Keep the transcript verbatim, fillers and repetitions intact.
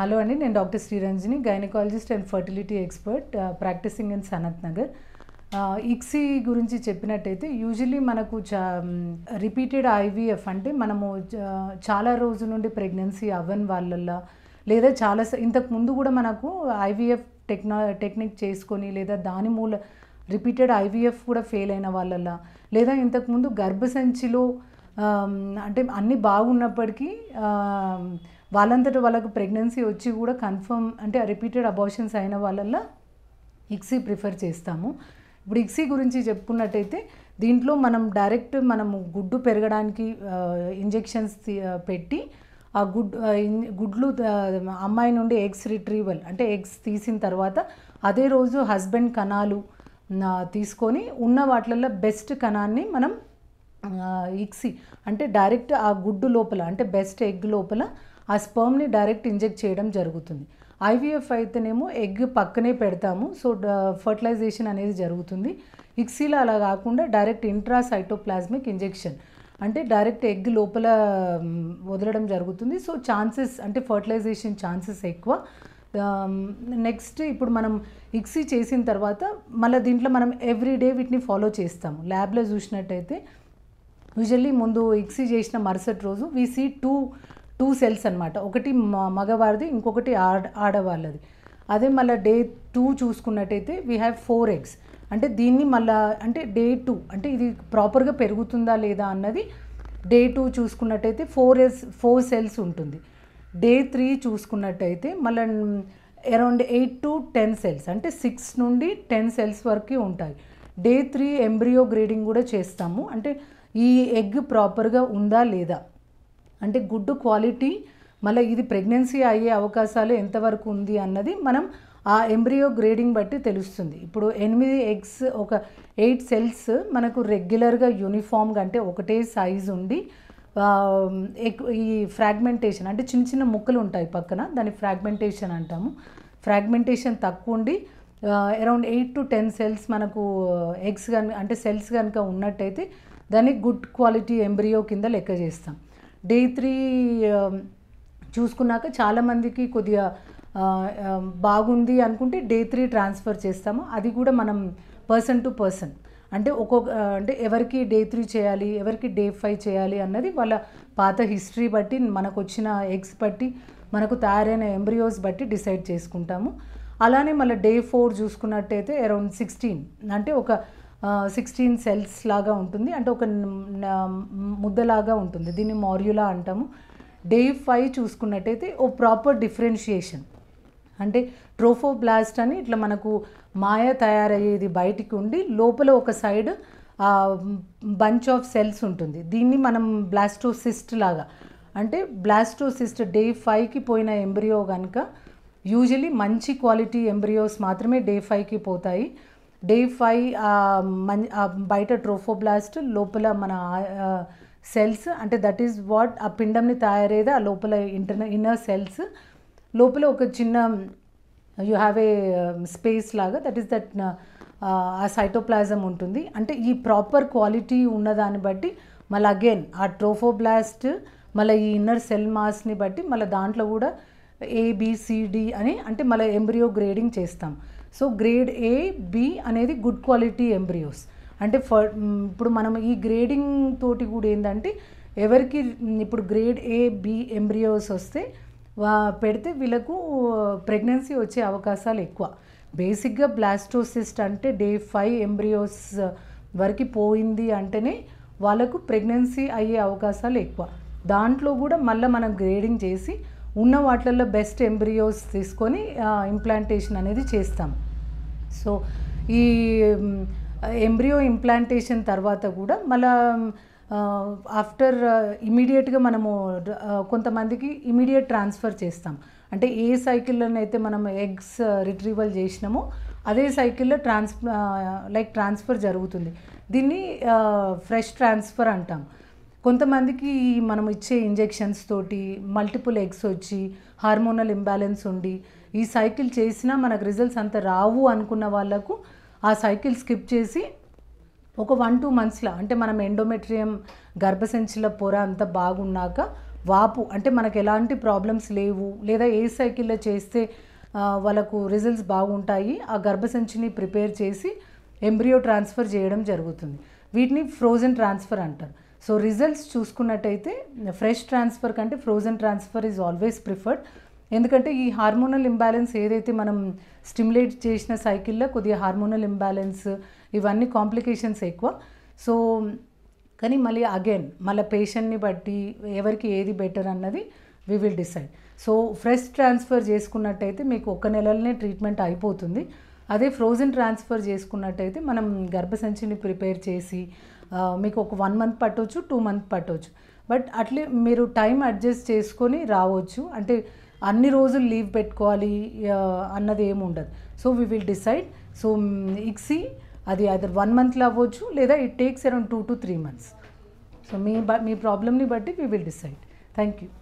Hello అండి, నేను doctor Sriranjani, gynaecologist and fertility expert, practising in Sanath Nagar. ICSI గురించి చెప్పినట్టయితే యూజువలీ మనకు చా రిపీటెడ్ ఐవీఎఫ్ అంటే మనము చాలా రోజుల నుండి ప్రెగ్నెన్సీ అవ్వని వాళ్ళల్లో, లేదా చాలా ఇంతకు ముందు కూడా మనకు ఐవీఎఫ్ టెక్నా టెక్నిక్ చేసుకొని లేదా దాని మూల రిపీటెడ్ ఐవీఎఫ్ కూడా ఫెయిల్ అయిన వాళ్ళల్లో, లేదా ఇంతకుముందు గర్భసంచిలో అంటే అన్నీ బాగున్నప్పటికీ వాళ్ళంతట వాళ్ళకు ప్రెగ్నెన్సీ వచ్చి కూడా కన్ఫర్మ్ అంటే రిపీటెడ్ అబార్షన్స్ అయిన వాళ్ళల్లో ఇక్సీ ప్రిఫర్ చేస్తాము. ఇప్పుడు ఇక్సీ గురించి చెప్పుకున్నట్టయితే దీంట్లో మనం డైరెక్ట్ మనము గుడ్డు పెరగడానికి ఇంజెక్షన్స్ పెట్టి ఆ గుడ్ గుడ్లు అమ్మాయి నుండి ఎగ్స్ రిట్రీవల్ అంటే ఎగ్స్ తీసిన తర్వాత అదే రోజు హస్బెండ్ కణాలు తీసుకొని ఉన్న వాటిల్లో బెస్ట్ కణాన్ని మనం ఇక్సీ అంటే డైరెక్ట్ ఆ గుడ్డు లోపల అంటే బెస్ట్ ఎగ్ లోపల ఆ స్పర్మ్ని డైరెక్ట్ ఇంజెక్ట్ చేయడం జరుగుతుంది. ఐవీఎఫ్ అయితేనేమో ఎగ్ పక్కనే పెడతాము, సో ఫర్టిలైజేషన్ అనేది జరుగుతుంది. ఇక్సీలో అలా కాకుండా డైరెక్ట్ ఇంట్రా సైటోప్లాస్మిక్ ఇంజెక్షన్ అంటే డైరెక్ట్ ఎగ్ లోపల వదలడం జరుగుతుంది. సో ఛాన్సెస్ అంటే ఫర్టిలైజేషన్ ఛాన్సెస్ ఎక్కువ. నెక్స్ట్ ఇప్పుడు మనం ఇక్సీ చేసిన తర్వాత మళ్ళీ దీంట్లో మనం ఎవ్రీడే వీటిని ఫాలో చేస్తాము. ల్యాబ్లో చూసినట్టయితే యూజువల్లీ ముందు ఇక్సీ చేసిన మరుసటి రోజు we see two two cells అనమాట, ఒకటి మగవారిది ఇంకొకటి ఆడ ఆడవాళ్ళది. అదే మళ్ళీ డే టూ చూసుకున్నట్టయితే వీ హ్యావ్ ఫోర్ ఎగ్స్. అంటే దీన్ని మళ్ళీ అంటే డే టూ అంటే ఇది ప్రాపర్గా పెరుగుతుందా లేదా అన్నది డే టూ చూసుకున్నట్టయితే ఫోర్ ఎస్ ఫోర్ సెల్స్ ఉంటుంది. డే త్రీ చూసుకున్నట్టయితే మళ్ళీ around eight to ten cells అంటే సిక్స్ నుండి టెన్ సెల్స్ వరకు ఉంటాయి. డే త్రీ ఎంబ్రియో గ్రేడింగ్ కూడా చేస్తాము, అంటే ఈ ఎగ్ ప్రాపర్గా ఉందా లేదా అంటే గుడ్డు క్వాలిటీ మళ్ళీ ఇది ప్రెగ్నెన్సీ అయ్యే అవకాశాలు ఎంతవరకు ఉంది అన్నది మనం ఆ ఎంబ్రియో గ్రేడింగ్ బట్టి తెలుస్తుంది. ఇప్పుడు ఎనిమిది ఎగ్స్ ఒక ఎయిట్ సెల్స్ మనకు రెగ్యులర్గా యూనిఫామ్గా అంటే ఒకటే సైజు ఉండి ఈ ఫ్రాగ్మెంటేషన్ అంటే చిన్న చిన్న ముక్కలు ఉంటాయి పక్కన, దాన్ని ఫ్రాగ్మెంటేషన్ అంటాము. ఫ్రాగ్మెంటేషన్ తక్కువ ఉండి around eight to ten cells మనకు ఎగ్స్ కనుక అంటే సెల్స్ కనుక ఉన్నట్టయితే దాన్ని గుడ్ క్వాలిటీ ఎంబ్రియో కింద లెక్క చేస్తాం. డే త్రీ చూసుకున్నాక చాలామందికి కొద్దిగా బాగుంది అనుకుంటే డే త్రీ ట్రాన్స్ఫర్ చేస్తాము. అది కూడా మనం పర్సన్ టు పర్సన్ అంటే ఒక్కొక్క అంటే ఎవరికి డే త్రీ చేయాలి ఎవరికి డే ఫైవ్ చేయాలి అన్నది వాళ్ళ పాత హిస్టరీ బట్టి మనకు వచ్చిన ఎగ్స్ బట్టి మనకు తయారైన ఎంబ్రియోస్ బట్టి డిసైడ్ చేసుకుంటాము. అలానే మళ్ళీ డే ఫోర్ చూసుకున్నట్టయితే అరౌండ్ సిక్స్టీన్ అంటే ఒక సిక్స్టీన్ సెల్స్ లాగా ఉంటుంది, అంటే ఒక ముద్దలాగా ఉంటుంది, దీన్ని మార్యులా అంటాము. డే ఫైవ్ చూసుకున్నట్టయితే ఓ ప్రాపర్ డిఫరెన్షియేషన్ అంటే ట్రోఫోబ్లాస్ట్ అని ఇట్లా మనకు మాయ తయారయ్యేది బయటికి ఉండి లోపల ఒక సైడ్ బంచ్ ఆఫ్ సెల్స్ ఉంటుంది. దీన్ని మనం బ్లాస్టోసిస్ట్ లాగా అంటే బ్లాస్టోసిస్ట్ డే ఫైవ్కి పోయిన ఎంబ్రియో కనుక యూజువలీ మంచి క్వాలిటీ ఎంబ్రియోస్ మాత్రమే డే ఫైవ్కి పోతాయి. డే ఫైవ్ బయట ట్రోఫోబ్లాస్ట్ లోపల మన సెల్స్ అంటే దట్ ఈస్ వాట్ ఆ పిండంని తయారయ్యేది ఆ లోపల ఇంటర్నల్ ఇన్నర్ సెల్స్ లోపల ఒక చిన్న యూ హ్యావ్ ఏ స్పేస్ లాగా దట్ ఈస్ దట్ ఆ సైటోప్లాజం ఉంటుంది. అంటే ఈ ప్రాపర్ క్వాలిటీ ఉన్నదాన్ని బట్టి మళ్ళీ అగైన్ ఆ ట్రోఫోబ్లాస్ట్ మళ్ళీ ఈ ఇన్నర్ సెల్ మాస్ని బట్టి మళ్ళీ దాంట్లో కూడా ఏబిసిడి అని అంటే మళ్ళీ ఎంబ్రియో గ్రేడింగ్ చేస్తాం. సో గ్రేడ్ ఏ బి అనేది గుడ్ క్వాలిటీ ఎంబ్రియోస్ అంటే ఫర్ ఇప్పుడు మనం ఈ గ్రేడింగ్ తోటి కూడా ఏంటంటే ఎవరికి ఇప్పుడు గ్రేడ్ ఏ బి ఎంబ్రియోస్ వస్తే పెడితే వీళ్ళకు ప్రెగ్నెన్సీ వచ్చే అవకాశాలు ఎక్కువ. బేసిక్గా బ్లాస్టోసిస్ట్ అంటే డే ఫైవ్ ఎంబ్రియోస్ వరకు పోయింది అంటేనే వాళ్ళకు ప్రెగ్నెన్సీ అయ్యే అవకాశాలు ఎక్కువ. దాంట్లో కూడా మళ్ళీ మనం గ్రేడింగ్ చేసి ఉన్న వాటిల్లో బెస్ట్ ఎంబ్రియోస్ తీసుకొని ఇంప్లాంటేషన్ అనేది చేస్తాం. సో ఈ ఎంబ్రియో ఇంప్లాంటేషన్ తర్వాత కూడా మళ్ళీ ఆఫ్టర్ ఇమీడియట్గా మనము కొంతమందికి ఇమీడియట్ ట్రాన్స్ఫర్ చేస్తాం. అంటే ఏ సైకిల్లోనైతే మనం ఎగ్స్ రిట్రీవల్ చేసినామో అదే సైకిల్లో ట్రాన్స్ లైక్ ట్రాన్స్ఫర్ జరుగుతుంది. దీన్ని ఫ్రెష్ ట్రాన్స్ఫర్ అంటాం. కొంతమందికి మనం ఇచ్చే ఇంజెక్షన్స్ తోటి మల్టిపుల్ ఎగ్స్ వచ్చి హార్మోనల్ ఇంబ్యాలెన్స్ ఉండి ఈ సైకిల్ చేసినా మనకు రిజల్ట్స్ అంత రావు అనుకున్న వాళ్ళకు ఆ సైకిల్ స్కిప్ చేసి ఒక వన్ టూ మంత్స్లో అంటే మనం ఎండోమెట్రియం గర్భసంచిల పొర అంతా బాగున్నాక వాపు అంటే మనకు ఎలాంటి ప్రాబ్లమ్స్ లేవు లేదా ఏ సైకిల్లో చేస్తే వాళ్ళకు రిజల్ట్స్ బాగుంటాయి ఆ గర్భసంచిని ప్రిపేర్ చేసి ఎంబ్రియో ట్రాన్స్ఫర్ చేయడం జరుగుతుంది. వీటిని ఫ్రోజన్ ట్రాన్స్ఫర్ అంటారు. సో రిజల్ట్స్ చూసుకున్నట్టయితే ఫ్రెష్ ట్రాన్స్ఫర్ కంటే frozen transfer is always preferred. ఎందుకంటే ఈ హార్మోనల్ ఇంబ్యాలెన్స్ ఏదైతే మనం స్టిమ్యులేట్ చేసిన సైకిల్లో కొద్దిగా హార్మోనల్ ఇంబ్యాలెన్స్ ఇవన్నీ కాంప్లికేషన్స్ ఎక్కువ. సో కానీ మళ్ళీ అగైన్ మళ్ళీ పేషెంట్ని బట్టి ఎవరికి ఏది బెటర్ అన్నది we will decide. So fresh transfer చేసుకున్నట్టయితే మీకు ఒక నెలలోనే ట్రీట్మెంట్ అయిపోతుంది. అదే ఫ్రోజన్ ట్రాన్స్ఫర్ చేసుకున్నట్టయితే మనం గర్భసంచిని ప్రిపేర్ చేసి మీకు ఒక వన్ మంత్ పట్టవచ్చు, టూ మంత్ పట్టవచ్చు. బట్ అట్లే మీరు టైం అడ్జస్ట్ చేసుకొని రావచ్చు. అంటే అన్ని రోజులు లీవ్ పెట్టుకోవాలి అన్నది ఏమి ఉండదు. So we will decide. So ఇక్సీ అది అదర్ వన్ మంత్లో అవ్వచ్చు లేదా it takes around two to three months. So మీ మీ ప్రాబ్లమ్ని బట్టి we will decide. Thank you.